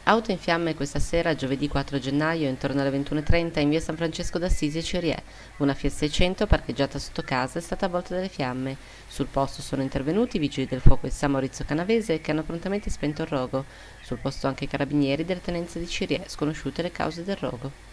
Auto in fiamme questa sera, giovedì 4 gennaio, intorno alle 21:30 in via San Francesco d'Assisi a Cirié. Una Fiat 600 parcheggiata sotto casa è stata avvolta dalle fiamme. Sul posto sono intervenuti i vigili del fuoco di San Maurizio Canavese che hanno prontamente spento il rogo. Sul posto anche i carabinieri delle tenenze di Cirié, sconosciute le cause del rogo.